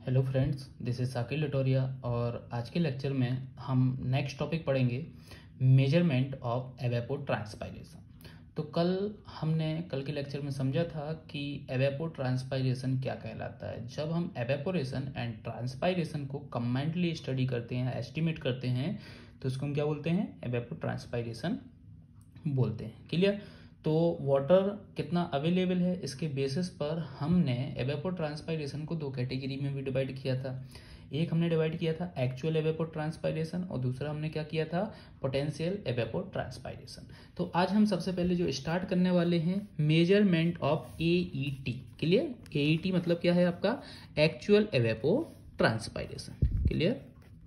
Hello friends, this is Sakil Latoria और आज के लेक्चर में हम नेक्स्ट टॉपिक पढ़ेंगे मेजरमेंट ऑफ एवेपोट्रांसपायरेशन। तो कल के लेक्चर में समझा था कि एवेपोट्रांसपायरेशन क्या कहलाता है। जब हम एवेपोरेशन एंड ट्रांसपायरेशन को कंबाइंडली स्टडी करते हैं, एस्टिमेट करते हैं, तो उसको हम क्या बोलते हैं? एवेपोट्रांसपायरेशन बोलते हैं। क्लियर? तो वाटर कितना अवेलेबल है, इसके बेसिस पर हमने एवेपोट्रांसपायरेशन को दो कैटेगरी में भी डिवाइड किया था। एक हमने डिवाइड किया था एक्चुअल एवेपोट्रांसपायरेशन और दूसरा हमने क्या किया था? Potential evapotranspiration. तो आज हम सबसे पहले जो स्टार्ट करने वाले हैं measurement of AET. Clear? AET मतलब क्या है आपका? Actual evapotranspiration. क्लियर?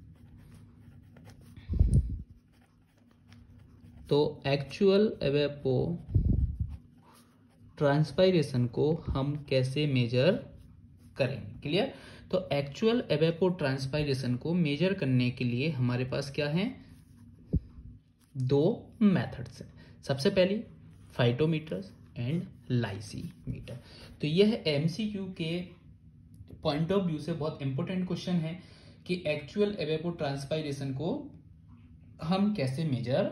तो एक्चुअल एवेपोट्रांसपायरेशन को हम कैसे मेजर करेंगे? क्लियर? तो एक्चुअल एवेपोट्रांसपायरेशन को मेजर करने के लिए हमारे पास क्या है? दो मेथड्स हैं। सबसे पहली फाइटोमीटर्स एंड लाइसीमीटर। तो यह एमसीक्यू के पॉइंट ऑफ व्यू से बहुत इंपॉर्टेंट क्वेश्चन है कि एक्चुअल एवेपोट्रांसपायरेशन को हम कैसे मेजर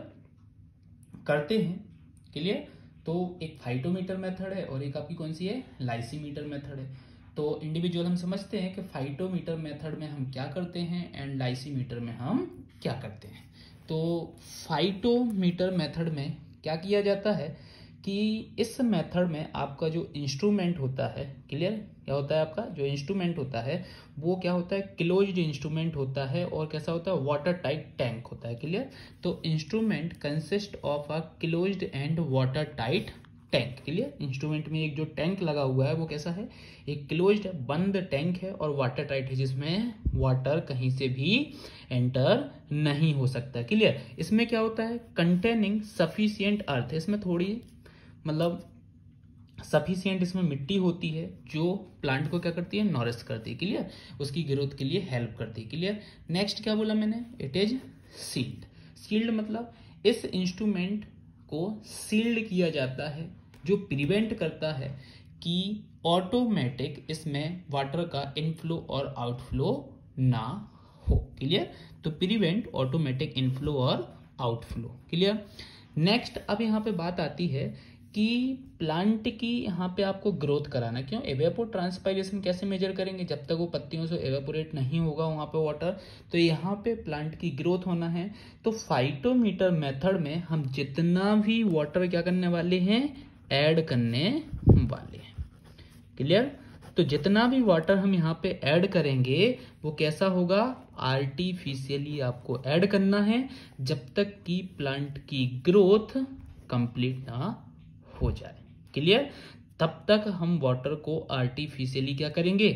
करते हैं। क्लियर? तो एक फाइटोमीटर मेथड है और एक आपकी कौन सी है? लाइसीमीटर मेथड है। तो इंडिविजुअल हम समझते हैं कि फाइटोमीटर मेथड में हम क्या करते हैं एंड लाइसीमीटर में हम क्या करते हैं। तो फाइटोमीटर मेथड में क्या किया जाता है कि इस मेथड में आपका जो इंस्ट्रूमेंट होता है, क्लियर, क्या होता है आपका जो इंस्ट्रूमेंट होता है वो क्या होता है? क्लोज्ड इंस्ट्रूमेंट होता है और कैसा होता है? वाटर टाइट टैंक होता है। क्लियर? तो instrument consist of a closed and water tight tank. Clear? Instrument में एक जो टैंक लगा हुआ है वो कैसा है? एक क्लोज्ड बंद टैंक है और वाटर टाइट है, जिसमें वाटर कहीं से भी एंटर नहीं हो सकता। क्लियर? इसमें क्या होता है? Containing sufficient earth. इसमें थोड़ी मतलब सफिशिएंट इसमें मिट्टी होती है जो प्लांट को क्या करती है? नॉरिश करती है। क्लियर? उसकी ग्रोथ के लिए हेल्प करती है। क्लियर? नेक्स्ट क्या बोला मैंने? It is sealed. सील्ड मतलब इस इंस्ट्रूमेंट को सील्ड किया जाता है जो प्रिवेंट करता है कि ऑटोमेटिक इसमें वाटर का इनफ्लो और आउटफ्लो ना हो। क्लियर? तो प्रिवेंट ऑटोमेटिक इनफ्लो और आउटफ्लो। क्लियर? नेक्स्ट अब यहाँ पे बात आती है कि प्लांट की यहाँ पे आपको ग्रोथ कराना। क्यों? एवेपोट्रांसपायरेशन कैसे मेजर करेंगे? जब तक वो पत्तियों से एवेपोरेट नहीं होगा वहाँ पे वाटर, तो यहाँ पे प्लांट की ग्रोथ होना है। तो फाइटोमीटर मेथड में हम जितना भी वाटर क्या करने वाले हैं? ऐड करने वाले हैं। क्लियर? तो जितना भी वाटर हम यहाँ पे ऐड करेंगे वो कैसा होगा? आर्टिफिशियली आपको ऐड करना है जब तक कि प्लांट की ग्रोथ कंप्लीट ना हो जाए। क्लियर? तब तक हम वाटर को आर्टिफिशियली क्या करेंगे?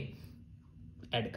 ऐड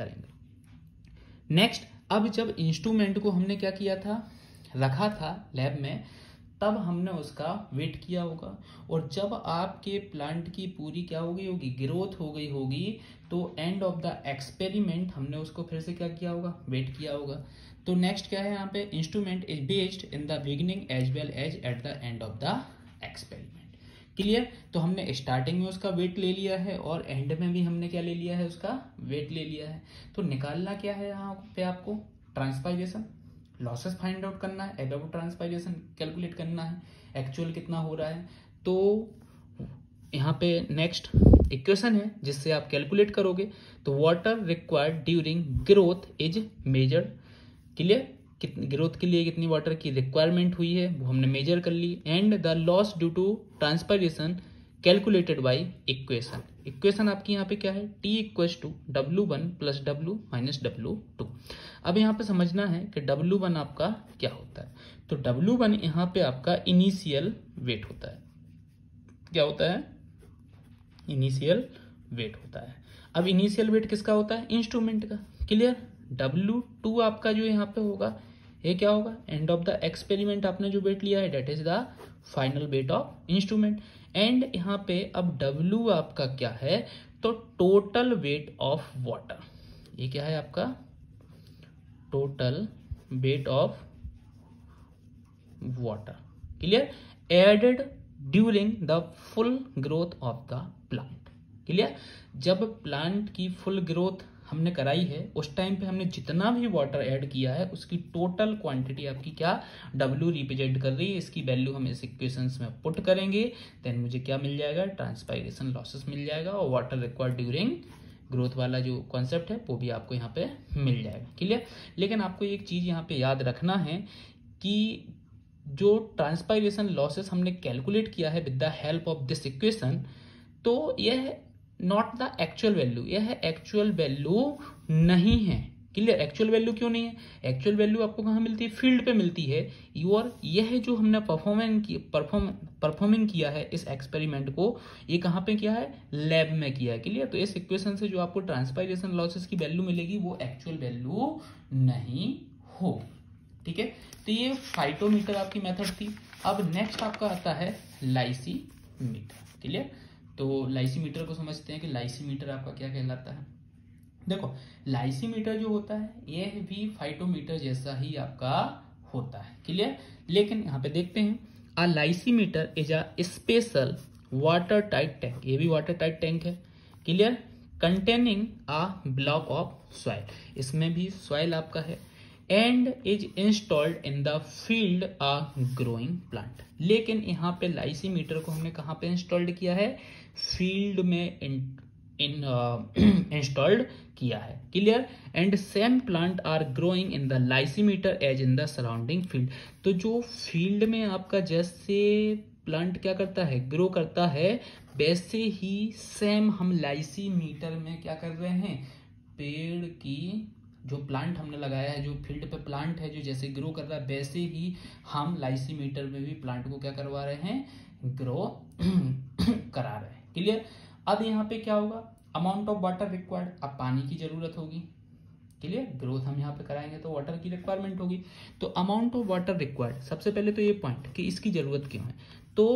करेंगे। नेक्स्ट, अब जब इंस्ट्रूमेंट को हमने क्या किया था? रखा था लैब में, तब हमने उसका वेट किया होगा और जब आपके प्लांट की पूरी क्या हो गई होगी? ग्रोथ हो गई होगी, तो एंड ऑफ द एक्सपेरिमेंट हमने उसको फिर से क्या किया होगा? वेट किया होगा। तो नेक्स्ट क्या है यहाँ पे? Instrument is based in the beginning as well as at the end of the experiment. Clear? तो हमने स्टार्टिंग में उसका वेट ले लिया है और एंड में भी हमने क्या ले लिया है? उसका वेट ले लिया है। तो निकालना क्या है यहाँ पे आपको? ट्रांसपायरेशन लॉसेस फाइंड आउट करना है, एवेपोट्रांसपायरेशन कैलकुलेट करना है, एक्चुअल कितना हो रहा है। तो यहाँ पे नेक्स्ट इक्वेशन है जिससे आप कैलकुलेट करोगे। तो water required during growth is measured. Clear? कितनी ग्रोथ के लिए कितनी वाटर की रिक्वायरमेंट हुई है वो हमने मेजर कर ली। And the loss due to transpiration calculated by equation. Equation आपकी यहाँ पे क्या है? T equals to W1 plus W minus W2। अब यहाँ पे समझना है कि W1 आपका क्या होता है। तो W1 यहाँ पे आपका इनिशियल वेट होता है। क्या होता है? इनिशियल वेट होता है। अब इनिशियल वेट किसका होता है? इंस्ट्रूमेंट का। क्लियर? W2 आपका जो यहाँ पे होगा ये क्या होगा? एंड ऑफ द एक्सपेरिमेंट आपने जो वेट लिया है that is the final weight of instrument. And यहाँ पे अब W आपका क्या है? तो टोटल वेट ऑफ वाटर। ये क्या है आपका? Total weight of water. Clear? Added during the full growth of the plant. Clear? जब प्लांट की फुल ग्रोथ हमने कराई है उस टाइम पे हमने जितना भी वाटर ऐड किया है उसकी टोटल क्वांटिटी आपकी क्या W रिप्रेजेंट कर रही है, इसकी वैल्यू हम इस इक्वेशंस में पुट करेंगे, देन मुझे क्या मिल जाएगा, ट्रांसपायरेशन लॉसेस मिल जाएगा और वाटर रिक्वायर्ड ड्यूरिंग ग्रोथ वाला जो कॉन्सेप्ट है वो भी आपको यहाँ पे मिल जाएगा। क्लियर। लेकिन आपको एक चीज यहाँ पे याद रखना है कि जो ट्रांसपायरेशन लॉसेस हमने कैलकुलेट किया है with the help of this equation, तो यह नॉट द एक्चुअल वैल्यू, यह एक्चुअल वैल्यू नहीं है। क्लियर। एक्चुअल वैल्यू क्यों नहीं है? एक्चुअल वैल्यू आपको कहाँ मिलती है? फील्ड पे मिलती है। और यह जो हमने परफॉर्मिंग किया है इस एक्सपेरिमेंट को, ये कहाँ पे किया है? लैब में किया है। क्लियर। तो इस इक्वेशन से जो आपको ट्रांसपायरेशन लॉसेस की वैल्यू मिलेगी वो एक्चुअल वैल्यू नहीं होगी। ठीक है। तो ये फाइटोमीटर आपकी मेथड थी। अब नेक्स्ट आपका आता है लाइसीमीटर। क्लियर। तो लाइसीमीटर को समझते हैं कि लाइसीमीटर आपका क्या कहलाता है। देखो, लाइसीमीटर जो होता है यह भी फाइटोमीटर जैसा ही आपका होता है। क्लियर। लेकिन यहाँ पे देखते हैं, a lysimeter is a special water tight tank, ये भी वाटर टाइट टैंक है। Clear. Containing a block of soil, इसमें भी सॉइल आपका है, and is installed in the field a growing plant. लेकिन यहाँ पे लाइसीमीटर को हमने कहाँ पे इंस्टॉल्ड किया है? फील्ड में इंस्टॉल्ड किया है। Clear. And same plant are growing in the lysimeter as in the surrounding field. तो जो फील्ड में आपका जैसे प्लांट क्या करता है? ग्रो करता है, वैसे ही सेम हम लाइसीमीटर में क्या कर रहे हैं? पेड़ की जो प्लांट हमने लगाया है, जो फील्ड पे प्लांट है जो जैसे ग्रो कर रहा है, वैसे ही हम लाइसीमीटर में भी प्लांट को क्या करवा रहे हैं? ग्रो करा रहे हैं। क्लियर। अब यहाँ पे क्या होगा? अमाउंट ऑफ वाटर रिक्वायर्ड, अब पानी की जरूरत होगी। क्लियर। ग्रोथ हम यहाँ पे कराएंगे तो वाटर की रिक्वायरमेंट होगी। तो अमाउंट ऑफ वाटर रिक्वायर्ड, सबसे पहले तो ये पॉइंट कि इसकी जरूरत क्यों है। तो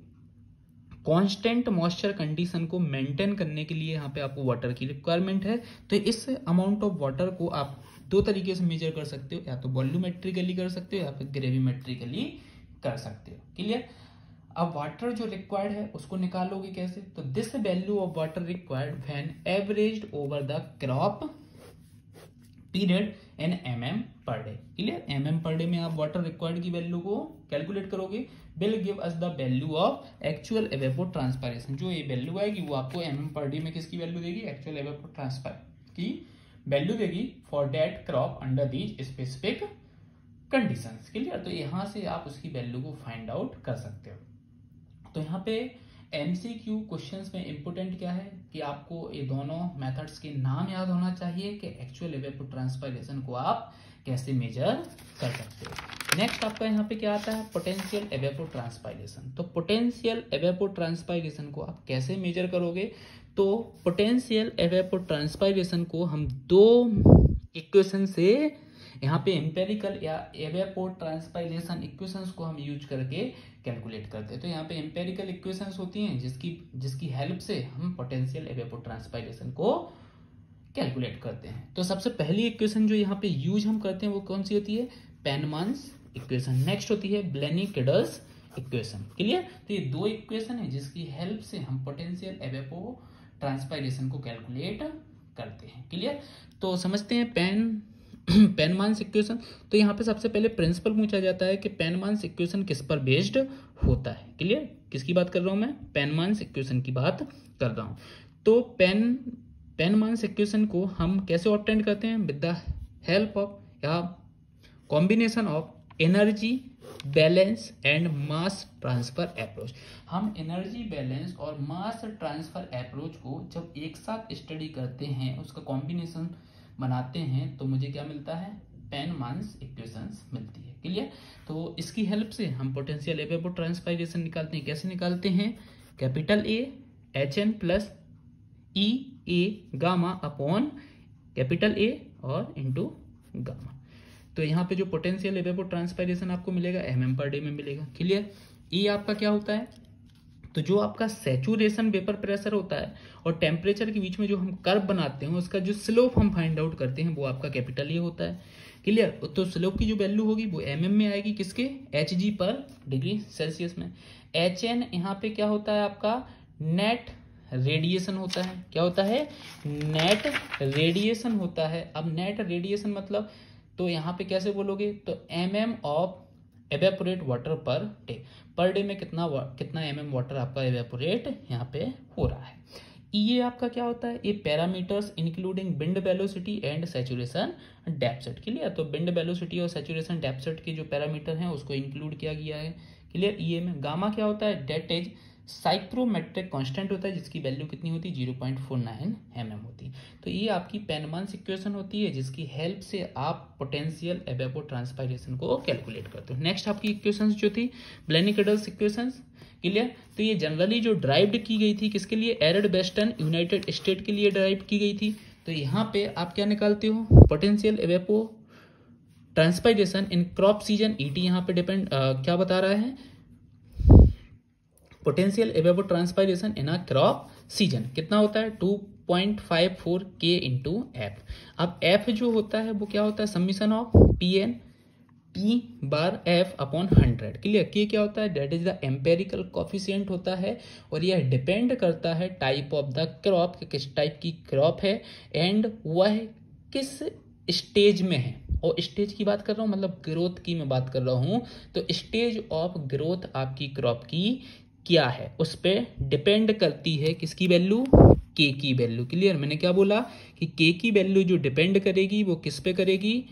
कांस्टेंट मॉइस्चर कंडीशन को मेंटेन करने के लिए यहाँ पे आपको वाटर की रिक्वायरमेंट है। तो इस अमाउंट ऑफ वाटर को आप दो तरीके से मेजर कर सकते हो, या तो वॉल्यूमेट्रिकली कर सकते हो या फिर ग्रेविमेट्रिकली कर सकते हो। क्लियर। अब वाटर जो रिक्वायर्ड है उसको निकालोगे कैसे? तो this value of water required when averaged over the crop period in mm per day. Clear. mm per day में आप वाटर रिक्वायर्ड की वैल्यू को कैलकुलेट करोगे, will give us the value of actual evapotranspiration. जो ये value आएगी वो आपको mm पर डे में किसकी वैल्यू देगी? एक्चुअल एवेपोट्रांसपायर की वैल्यू देगी for that crop under these specific conditions. Clear. तो यहां से आप उसकी वैल्यू को फाइंड आउट कर सकते हो। तो यहाँ पे MCQ क्वेश्चंस में इंपोर्टेंट क्या है कि आपको ये दोनों मेथड्स के नाम याद होना चाहिए कि एक्चुअल एवेपोट्रांसपायरेशन को आप कैसे मेजर कर सकते हो। नेक्स्ट आपका यहाँ पे क्या आता है? Potential evapotranspiration. तो पोटेंशियल एवेपोट्रांसपायरेशन को आप कैसे मेजर करोगे? तो पोटेंशियल एवेपोट्रांसपायरेशन को हम दो इक्वेशन से यहाँ पे एम्पेरिकल या एवेपोट्रांसपायरेशन इक्वेशंस को हम यूज करके कैलकुलेट करते हैं। तो यहाँ पे एम्पेरिकल इक्वेशंस होती हैं जिसकी हेल्प से हम पोटेंशियल एवेपोट्रांसपायरेशन को कैलकुलेट करते हैं। तो सबसे पहली इक्वेशन जो यहाँ पे यूज हम करते हैं वो कौन सी होती है? पेनमान्स इक्वेशन। नेक्स्ट होती है ब्लेनी-किडल्स इक्वेशन। क्लियर। तो ये दो इक्वेशन है जिसकी हेल्प से हम पोटेंशियल एवेपोट्रांसपायरेशन को कैलकुलेट करते हैं। क्लियर। तो समझते हैं पेनमान्स इक्वेशन। तो यहाँ पे सबसे पहले प्रिंसिपल पूछा जाता है कि पेनमान्स इक्वेशन किस पर बेस्ड होता है। क्लियर। किसकी बात कर रहा हूं मैं? पेनमान्स इक्वेशन की बात कर रहा हूं। तो पेनमान्स इक्वेशन को हम कैसे ऑब्टेन करते हैं? विद द हेल्प ऑफ या combination of energy balance and mass transfer approach. हम एनर्जी बैलेंस और मास ट्रांसफर अप्रोच को जब एक साथ स्टडी करते हैं, उसका कॉम्बिनेशन बनाते हैं, तो मुझे क्या मिलता है? पेनमान्स इक्वेशंस मिलती है। क्लियर। तो इसकी हेल्प से हम पोटेंशियल एवेपोट्रांसपायरेशन निकालते हैं। कैसे निकालते हैं? Capital A HN plus EA gamma upon capital A और इंटू गामा। तो यहाँ पे जो पोटेंशियल एवेपोट्रांसपायरेशन आपको मिलेगा mm पर डे में मिलेगा। क्लियर। E आपका क्या होता है? तो जो आपका सैचुरेशन वेपर प्रेशर होता है और टेम्परेचर के बीच में जो हम कर्व बनाते हैं उसका जो स्लोप हम फाइंड आउट करते हैं वो आपका कैपिटल ए होता है। क्लियर। तो स्लोप की जो वैल्यू होगी वो mm में आएगी, किसके? Hg पर डिग्री सेल्सियस में। Hn यहाँ पे क्या होता है? आपका नेट रेडिएशन होता है। क्या होता है? नेट रेडिएशन होता है। अब नेट रेडिएशन मतलब, तो यहाँ पे कैसे बोलोगे? तो mm ऑफ एवेपोरेट वाटर पर डे में कितना mm वाटर आपका एवेपोरेट यहाँ पे हो रहा है। ये आपका क्या होता है? ये parameters including wind velocity and saturation depth. Clear? तो विंड वेलोसिटी और सैचुरेशन डेप्थ के जो पैरामीटर हैं उसको इंक्लूड किया गया है। क्लियर? ये में गामा क्या होता है? डेट इज साइक्रोमेट्रिक कांस्टेंट होता है जिसकी वैल्यू कितनी होती है? 0.49 mm होती है। तो ये आपकी पेनमान्स इक्वेशन होती है जिसकी हेल्प से आप पोटेंशियल एवेपोट्रांसपायरेशन को कैलकुलेट करते हो। नेक्स्ट आपकी इक्वेशंस जो थी ब्लेनिक-एडल्स इक्वेशंस। क्लियर? तो ये जनरली जो ड्राइव्ड की गई थी किसके लिए? एरिड वेस्टर्न यूनाइटेड स्टेट के लिए ड्राइव की गई थी। तो यहाँ पे आप क्या निकालते हो? Potential evapotranspiration in crop season. ET यहाँ पे डिपेंड क्या बता रहा है? Potential evapotranspiration in a crop season कितना होता है? 2.54 K इंटू एफ। अब एफ जो होता है वो क्या होता है? Summation of P bar F upon 100। Clear? K क्या होता है? That is the empirical coefficient होता है और यह डिपेंड करता है टाइप ऑफ द क्रॉप, किस टाइप की क्रॉप है एंड वह किस स्टेज में है। और स्टेज की बात कर रहा हूँ मतलब ग्रोथ की मैं बात कर रहा हूँ। तो स्टेज ऑफ ग्रोथ आपकी क्रॉप की क्या है उस पर डिपेंड करती है किसकी वैल्यू? के की वैल्यू। क्लियर? मैंने क्या बोला कि के की वैल्यू जो डिपेंड करेगी वो किस पे करेगी?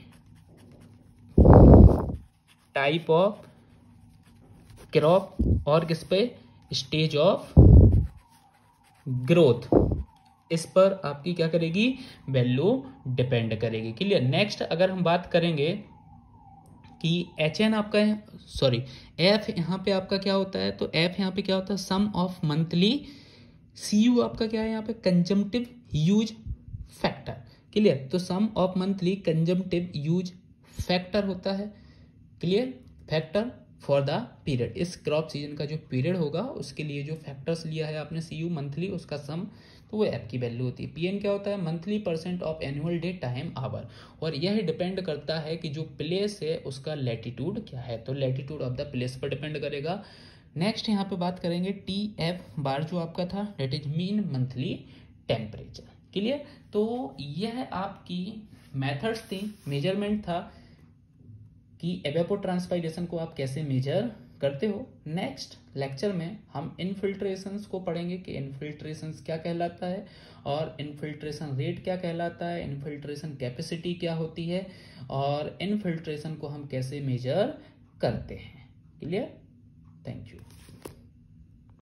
टाइप ऑफ क्रॉप और किस पे? Stage of growth. इस पर आपकी क्या करेगी? वैल्यू डिपेंड करेगी। क्लियर? नेक्स्ट अगर हम बात करेंगे कि HN आपका है, सॉरी एफ यहाँ पे आपका क्या होता है? तो एफ यहाँ पे क्या होता है? सम ऑफ मंथली। CU आपका क्या है यहाँ पे? Consumptive use factor. क्लियर? तो sum of monthly consumptive use factor होता है। Clear? Factor for the period. इस क्रॉप सीजन का जो पीरियड होगा उसके लिए जो फैक्टर्स लिया है आपने CU मंथली, उसका सम, तो वो एफ की वैल्यू होती है। PN क्या होता है? Monthly percent of annual day time hour. और यह डिपेंड करता है कि जो प्लेस है उसका लैटिट्यूड क्या है। तो लैटिट्यूड ऑफ द प्लेस पर डिपेंड करेगा। नेक्स्ट यहाँ पे बात करेंगे TF बार जो आपका था, that is mean monthly temperature. Clear? तो यह आपकी मेथड्स थी, मेजरमेंट था कि एवेपोट्रांसपायरेशन को आप कैसे मेजर करते हो। नेक्स्ट लेक्चर में हम इनफिल्ट्रेशंस को पढ़ेंगे कि इनफिल्ट्रेशंस क्या कहलाता है और इनफिल्ट्रेशन रेट क्या कहलाता है, इनफिल्ट्रेशन कैपेसिटी क्या होती है और इनफिल्ट्रेशन को हम कैसे मेजर करते हैं। क्लियर? Thank you.